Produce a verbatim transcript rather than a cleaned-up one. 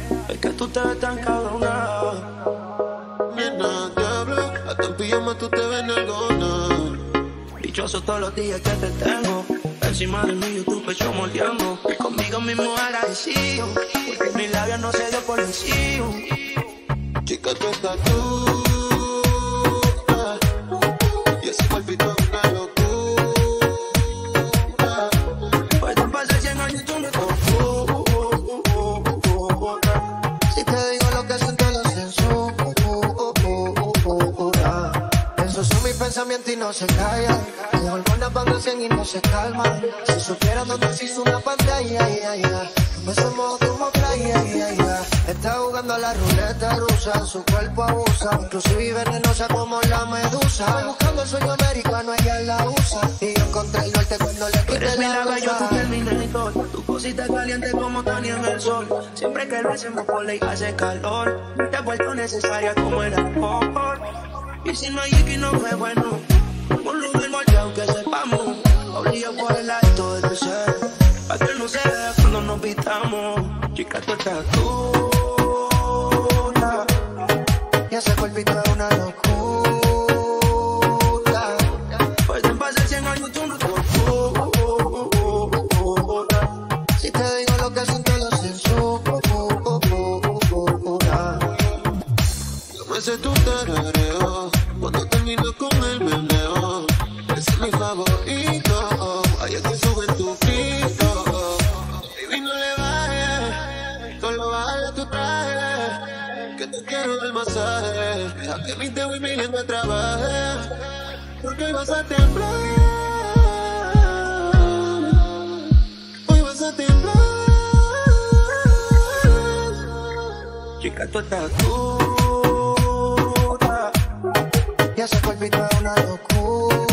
Es que tú te ves tan cabrona. Nena, te hablo, hasta en pijama tú te ves nalgona. Dichoso todos los días que te tengo encima de mí, yo tu pecho moldeando. Y conmigo mismo agradecido, porque mis labios no se dio por vencido. Chica, tú estás tú. Y ese cuerpito es una locura. Pueden pasar cien años y tú me confundo. Si te digo lo que siento, lo censura. Esos son mis pensamientos y no se callan. Mis hormonas van a cien y no se calman. Si supieran dónde se hizo una pantalla, ya, ya. Me somos como playa, ya, ya. Está jugando a la ruleta rusa, su cuerpo abusa, inclusive venenosa como la medusa. Voy buscando el sueño americano, ella la usa, y yo encontré el norte cuando le Tú eres quité mi la lava, yo blusa. tu terminator. Tu cosita caliente como Tony en el sol. Siempre que lo hacemos por ley hace calor. Te has vuelto necesaria como el alcohol. Y si no hay aquí no fue bueno. Un lugar moldeado que sepamos. Obligado por el acto de tu ser. Pa' que no se vea cuando nos pintamos. Chica, tú estás dura. Y ese cuerpito es una locura. Pueden pasar cien años, tú no te confundas. Si te digo lo que siento, lo censura. Yo me sé tu tarareo cuando termino con el meneo. Ese es mi favorito. Ahí es que sube tu frito. Baby, no le bajes, solo bájale tu traje, que te quiero del masaje. Deja que mi dedo y mi lengua trabaje, porque hoy vas a temblar. Hoy vas a temblar. Chica, tú estás dura. Y ese cuerpito es una locura.